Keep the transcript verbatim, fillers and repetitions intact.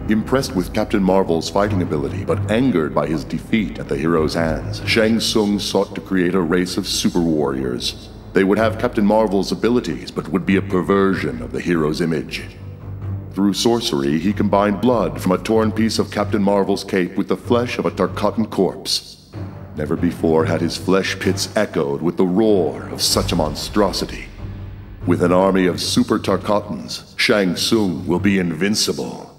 Impressed with Captain Marvel's fighting ability, but angered by his defeat at the hero's hands, Shang Tsung sought to create a race of super warriors. They would have Captain Marvel's abilities, but would be a perversion of the hero's image. Through sorcery, he combined blood from a torn piece of Captain Marvel's cape with the flesh of a Tarkatan corpse. Never before had his flesh pits echoed with the roar of such a monstrosity. With an army of super Tarkatans, Shang Tsung will be invincible.